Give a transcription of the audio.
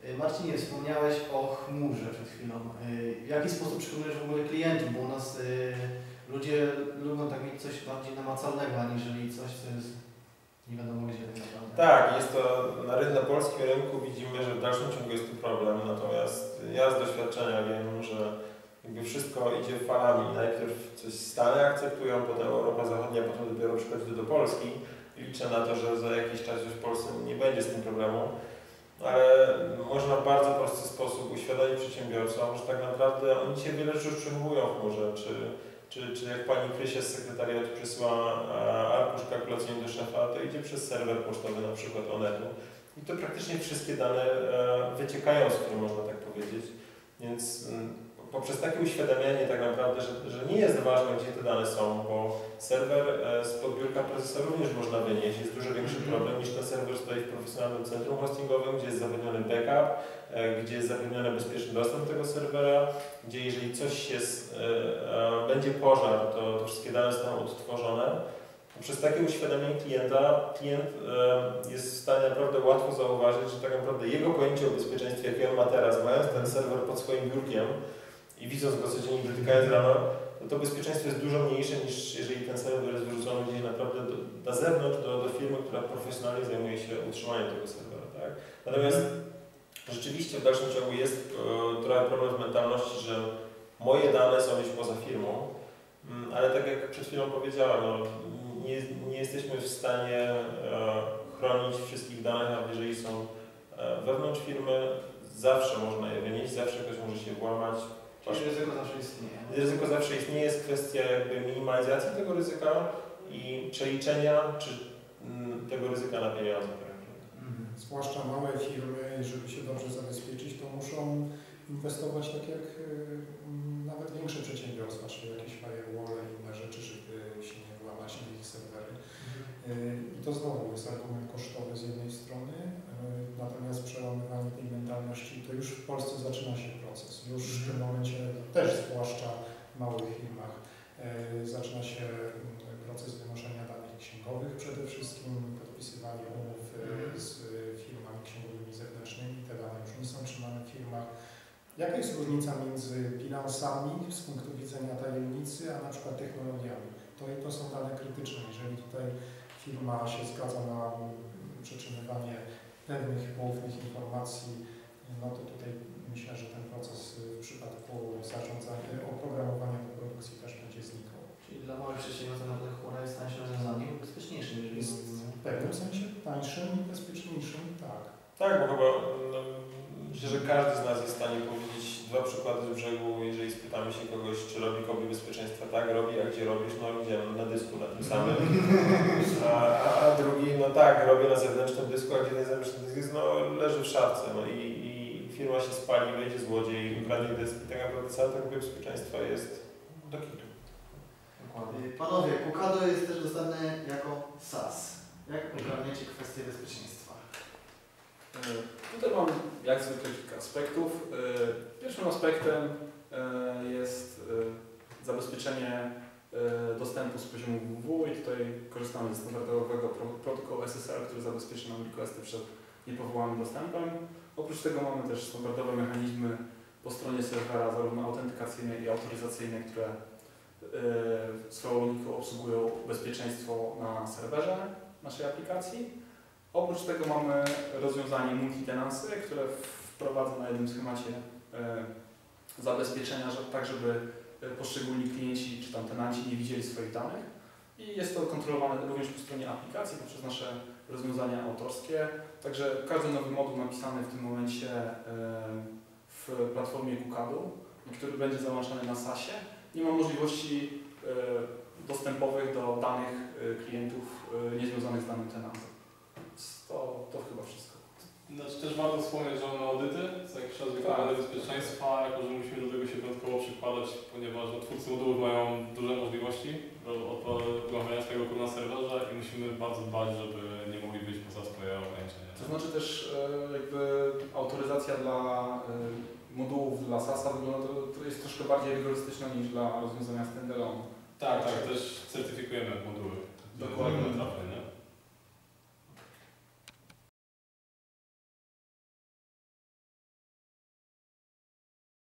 Marcinie, wspomniałeś o chmurze przed chwilą. W jaki sposób przekonujesz w ogóle klientów? Bo u nas ludzie lubią tak mieć coś bardziej namacalnego, aniżeli coś, co jest nie wiadomo gdzie tak naprawdę. Tak, jest to na polskim rynku widzimy, że w dalszym ciągu jest to problem, natomiast ja z doświadczenia wiem, że jakby wszystko idzie falami. Najpierw coś Stany akceptują, potem Europa Zachodnia, potem dopiero przychodzi to do Polski. Liczę na to, że za jakiś czas już w Polsce nie będzie z tym problemu. Ale można w bardzo prosty sposób uświadomić przedsiębiorcom, że tak naprawdę oni dzisiaj wiele rzeczy przechowują w chmurze, czy jak pani Krysia z sekretariatu przesyła arkusz kalkulacyjny do szefa, to idzie przez serwer pocztowy na przykład Onetu i to praktycznie wszystkie dane wyciekają z firmy, można tak powiedzieć, więc poprzez takie uświadamianie tak naprawdę, że nie jest ważne, gdzie te dane są, bo serwer spod biurka prezesa również można wynieść. Jest dużo większy problem niż ten serwer stoi w profesjonalnym centrum hostingowym, gdzie jest zapewniony backup, gdzie jest zapewniony bezpieczny dostęp do tego serwera, gdzie jeżeli coś jest, będzie pożar, to wszystkie dane zostaną odtworzone. Przez takie uświadomienie klienta, klient jest w stanie naprawdę łatwo zauważyć, że tak naprawdę jego pojęcie o bezpieczeństwie, jakie on ma teraz, mając ten serwer pod swoim biurkiem, i widząc go codziennie, dotykając rano, to bezpieczeństwo jest dużo mniejsze niż jeżeli ten serwer jest wyrzucony gdzieś naprawdę na zewnątrz do firmy, która profesjonalnie zajmuje się utrzymaniem tego serwera. Tak? Natomiast rzeczywiście w dalszym ciągu jest trochę problem z mentalności, że moje dane są gdzieś poza firmą, ale tak jak przed chwilą powiedziałem, no, nie jesteśmy w stanie chronić wszystkich danych, nawet jeżeli są wewnątrz firmy, zawsze można je wynieść, zawsze ktoś może się włamać. Czyli ryzyko zawsze istnieje. Ryzyko zawsze istnieje, jest kwestia jakby minimalizacji tego ryzyka i przeliczenia tego ryzyka na pieniądze. Zwłaszcza małe firmy, żeby się dobrze zabezpieczyć, to muszą inwestować tak jak nawet większe przedsiębiorstwa, czyli jakieś firewall i inne rzeczy, żeby się nie włamać na ich serwery. I to znowu jest argument kosztowy z jednej strony, natomiast przełamywanie tej mentalności, to już w Polsce zaczyna się proces. Już w tym momencie, też zwłaszcza w małych firmach, zaczyna się proces wynoszenia danych księgowych przede wszystkim, podpisywanie umów z firmami księgowymi zewnętrznymi, te dane już nie są trzymane w firmach. Jaka jest różnica między bilansami z punktu widzenia tajemnicy, a na przykład technologiami? To są dane krytyczne. Jeżeli tutaj firma się zgadza na przetrzymywanie pewnych poufnych informacji, no to tutaj myślę, że ten proces w przypadku zarządzania, oprogramowania do produkcji też będzie znikał. Czyli dla małych przedsiębiorców naprawdę chmura jest tańszym rozwiązaniem i bezpieczniejszym. Jest w pewnym sensie tańszym i bezpieczniejszym, tak. Tak, bo chyba myślę, że każdy z nas jest w stanie powiedzieć dwa przykłady z brzegu, jeżeli spytamy się kogoś, czy robi kopie bezpieczeństwa, tak, robi, a gdzie robisz? No gdzie? Na dysku, na tym samym. A drugi, no tak, robię na zewnętrznym dysku, a gdzie ten zewnętrzny dysk jest? No leży w szafce, no i firma się spali, wejdzie złodziej, ukradnie dysk i tak naprawdę cała ta kopia bezpieczeństwa jest do kitu. Panowie, Kukado jest też dostępny jako SaaS. Jak ogarniacie kwestie bezpieczeństwa? Tutaj mam jak zwykle kilka aspektów. Pierwszym aspektem jest zabezpieczenie dostępu z poziomu www i tutaj korzystamy ze standardowego protokołu SSL, który zabezpieczy nam requesty przed niepowołanym dostępem. Oprócz tego mamy też standardowe mechanizmy po stronie serwera, zarówno autentykacyjne i autoryzacyjne, które w swoją logiką obsługują bezpieczeństwo na serwerze naszej aplikacji. Oprócz tego mamy rozwiązanie multi-tenancy, które wprowadza na jednym schemacie zabezpieczenia, tak żeby poszczególni klienci czy tam tenanci nie widzieli swoich danych. I jest to kontrolowane również po stronie aplikacji poprzez nasze rozwiązania autorskie. Także każdy nowy moduł napisany w tym momencie w platformie Kukado, który będzie załączony na SaaS-ie, nie ma możliwości dostępowych do danych klientów niezwiązanych z danym tenantem. To chyba wszystko. Znaczy też warto wspomnieć, że mamy audyty, co jakiś czas wykonywane bezpieczeństwa, jako że musimy do tego się dodatkowo przykładać, ponieważ twórcy modułów mają duże możliwości do oprogramowania swojego kodu na serwerze i musimy bardzo dbać, żeby nie mogli wyjść poza swoje ograniczenia. To znaczy też jakby autoryzacja dla modułów dla SaaS-a wygląda, to jest troszkę bardziej rygorystyczna niż dla rozwiązania standalone. Tak, też certyfikujemy moduły. Dokładnie.